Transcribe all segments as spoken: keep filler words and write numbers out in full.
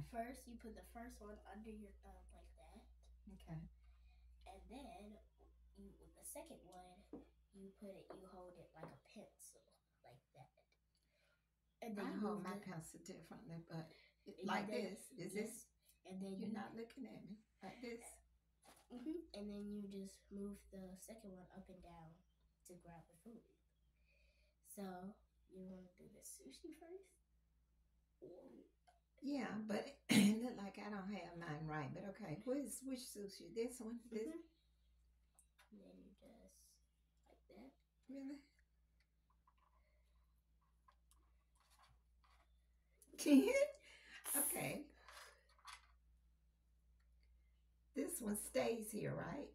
first you put the first one under your thumb like that. Okay. And then you with the second one, you put it, you hold it like a pencil, like that. And then I you hold move my the pencil differently, but and like then this. Is this? yes, and then You're you not looking at me like this. hmm and then you just move the second one up and down to grab the food. So you want to do the sushi first? Or Yeah, but it look like I don't have mine right. But okay, which which sushi? This one? This hmm and then you just like that. really? Okay. This one stays here, right?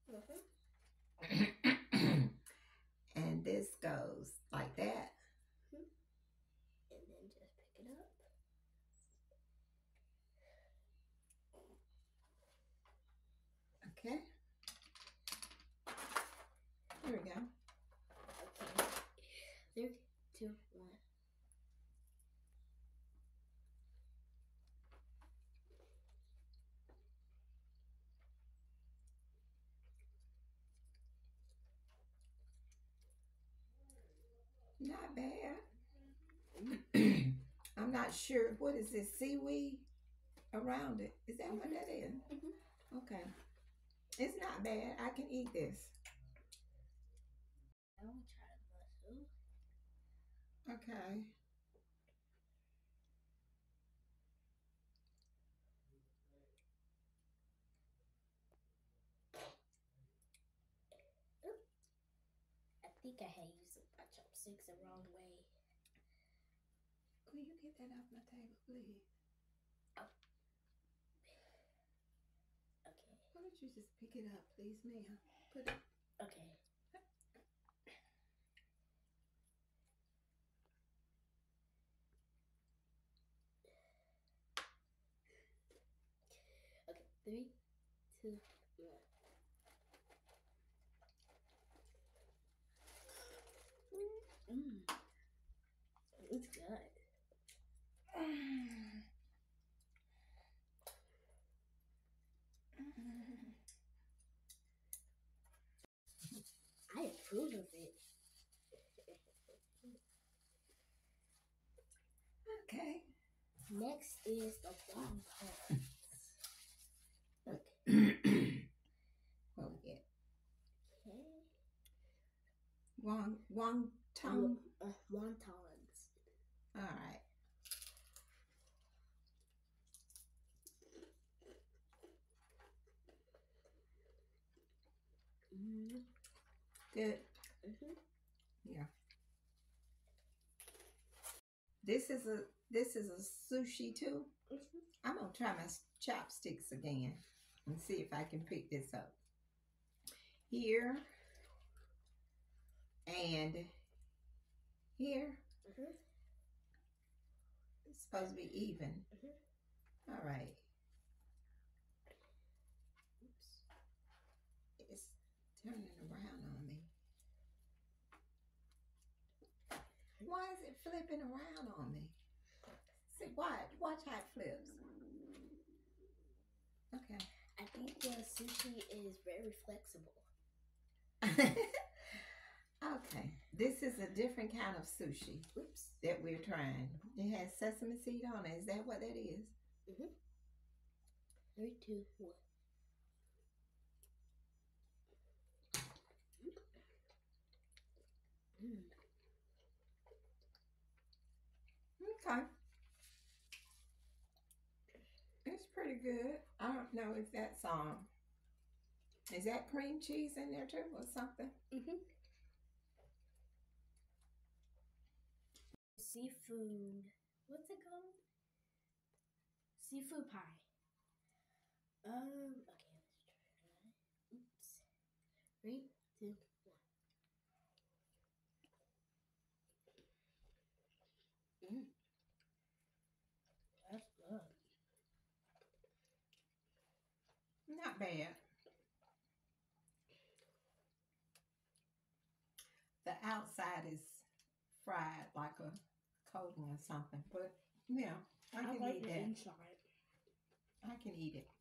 hmm And this goes like that. hmm And then just pick it up. Okay. Here we go. Okay. Three, two, one. Not bad. I'm not sure. What is this? Seaweed around it. Is that what that is? Mm-hmm. Okay. It's not bad. I can eat this. I will try the mussel. Okay. Oop. I think I had used my chopsticks the wrong way. Will you get that off my table, please? Oh. Okay. Why don't you just pick it up, please, ma'am? Put it. Okay. Okay. Three, two, one. Mm. It's good. I approve of it. Okay. Next is the wontons. Okay. What we get? Okay. Wong wong tongue. Uh, wontons. All right. Mm-hmm. Good. Mm-hmm. Yeah. This is a this is a sushi too. Mm-hmm. I'm gonna try my chopsticks again and see if I can pick this up. Here and here. Mm-hmm. It's supposed to be even. Mm-hmm. All right. Oops. It's turning around on me. Why is it flipping around on me? See, watch, watch how it flips. Okay. I think the sushi is very flexible. Okay. This is a different kind of sushi. Oops. That we're trying. It has sesame seed on it. Is that what that is? Mm-hmm. Three, two, one. Mm. Okay. It's pretty good. I don't know if that's um is that cream cheese in there too or something? Mm-hmm. Seafood. What's it called? Seafood pie. Um. Okay. Let's try. Oops. Three, two, one. Mm. That's good. Not bad. The outside is fried like a coating or something, but yeah, I I can like eat the that. inside. eat it.